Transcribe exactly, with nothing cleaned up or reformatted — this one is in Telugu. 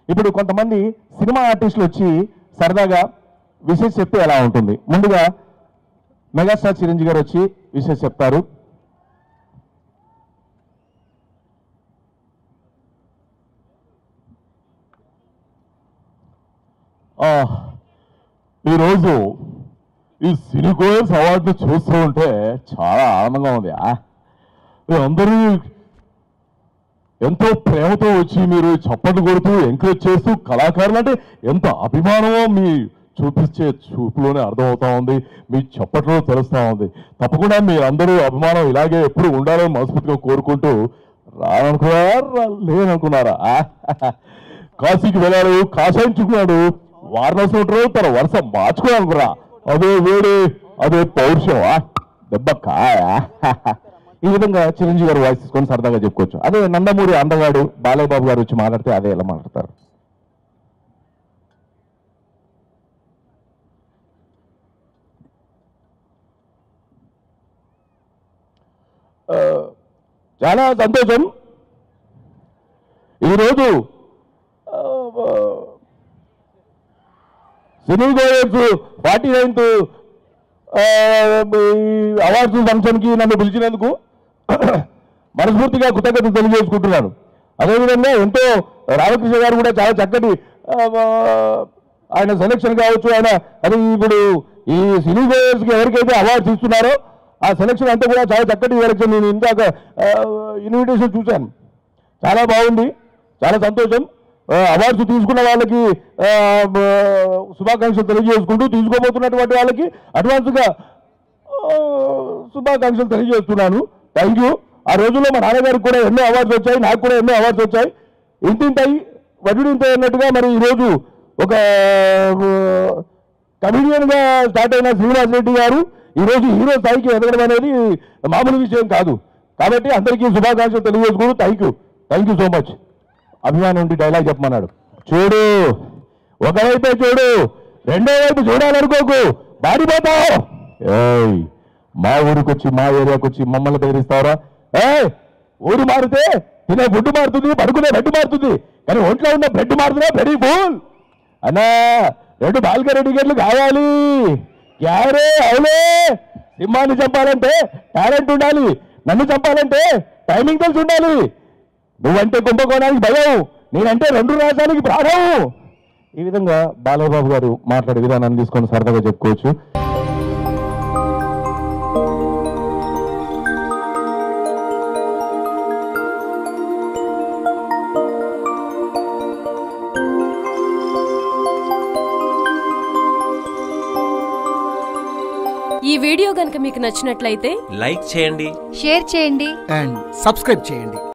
ఇప్పుడు కొంతమంది సినిమా ఆర్టిస్టులు వచ్చి సరదాగా విషయం చెప్తే ఎలా ఉంటుంది? ముందుగా మెగాస్టార్ చిరంజీవి గారు వచ్చి విషయం చెప్తారు. ఈరోజు ఈ సినికోయస్ అవార్డు చూస్తూ ఉంటే చాలా ఆనందంగా ఉంది. అందరూ ఎంతో ప్రేమతో వచ్చి మీరు చప్పట్లు కొడుతూ ఎంకరేజ్ చేస్తూ కళాకారులు అంటే ఎంత అభిమానమో మీ చూపించే చూపులోనే అర్థమవుతా ఉంది, మీ చప్పట్లో తెలుస్తూ ఉంది. తప్పకుండా మీరందరూ అభిమానం ఇలాగే ఎప్పుడు ఉండాలని మనస్ఫూర్తిగా కోరుకుంటూ రానుకున్నారా లేననుకున్నారా? కాశీకి వెళ్ళాడు, కాషాయించుకున్నాడు, వారణాసి ఉంటారు, తన వరుస మార్చుకోవాలనుకురా. అదే వేడి, అదే పౌరుషం, దెబ్బ కాయ. ఈ విధంగా చిరంజీవి గారు వాయిస్ తీసుకొని సరదాగా చెప్పుకోవచ్చు. అదే నందమూరి అందగాడు బాలయ్య బాబు గారు వచ్చి మాట్లాడితే అదే ఎలా మాట్లాడతారు? చాలా సంతోషం. ఈరోజు cine goers forty ninth awards ఫంక్షన్కి నన్ను పిలిచినందుకు మనస్ఫూర్తిగా కృతజ్ఞతలు తెలియజేసుకుంటున్నాను. అదేవిధంగా ఎంతో రామకృష్ణ గారు కూడా చాలా చక్కటి ఆయన సెలెక్షన్ కావచ్చు, ఆయన అది ఇప్పుడు ఈ సినీ గోయర్స్కి ఎవరికైతే అవార్డ్స్ ఇస్తున్నారో ఆ సెలెక్షన్ అంతా కూడా చాలా చక్కటి సెలెక్షన్. నేను ఇందాక ఇన్విటేషన్ చూశాను, చాలా బాగుంది, చాలా సంతోషం. అవార్డ్స్ తీసుకున్న వాళ్ళకి శుభాకాంక్షలు తెలియజేసుకుంటూ తీసుకోబోతున్నటువంటి వాళ్ళకి అడ్వాన్స్గా శుభాకాంక్షలు తెలియజేస్తున్నాను. Thank you. ఆ రోజుల్లో మా నాన్నగారికి కూడా ఎన్నో అవార్డ్స్ వచ్చాయి, నాకు కూడా ఎన్నో అవార్డ్స్ వచ్చాయి. ఇంతింతాయి వడ్డింతాయి అన్నట్టుగా మరి ఈరోజు ఒక కమిడియన్గా స్టార్ట్ అయిన శ్రీనివాస్ రెడ్డి గారు ఈరోజు హీరో స్థాయికి ఎదగడం అనేది మామూలు విషయం కాదు. కాబట్టి అందరికీ శుభాకాంక్షలు తెలియజేసుకుంటూ thank you thank you so much. అభిమానం ఉండి డైలాగ్ చెప్పమన్నాడు. చూడు, ఒకవైపే చూడు, రెండో వైపు చూడాలనుకోకు, మారిపోతావు. ఏయ్, మా ఊరికి వచ్చి మా ఏరియాకి వచ్చి మమ్మల్ని బెదిరిస్తావరా? ఏ ఊరు మారితే తినే ఫుడ్ మారుతుంది, పడుకునే బెడ్ మారుతుంది, కానీ ఒంట్లో ఉన్న బ్రెడ్ మారుతున్నా వెరీ ఫుల్ అన్నా. రెండు బాల్క రెండు గేట్లు కావాలి. క్యారే అవులే. సింహాన్ని చంపాలంటే టాలెంట్ ఉండాలి, నన్ను చంపాలంటే టైమింగ్ తెలిసి ఉండాలి. నువ్వంటే కుంభకోణానికి భయం, నేనంటే రెండు రాష్ట్రాలకి ప్రాణం. ఈ విధంగా బాలయ్య బాబు గారు మాట్లాడే విధానాన్ని తీసుకొని సరదాగా చెప్పుకోవచ్చు. ఈ వీడియో గనుక మీకు నచ్చినట్లయితే లైక్ చేయండి, షేర్ చేయండి అండ్ సబ్స్క్రైబ్ చేయండి.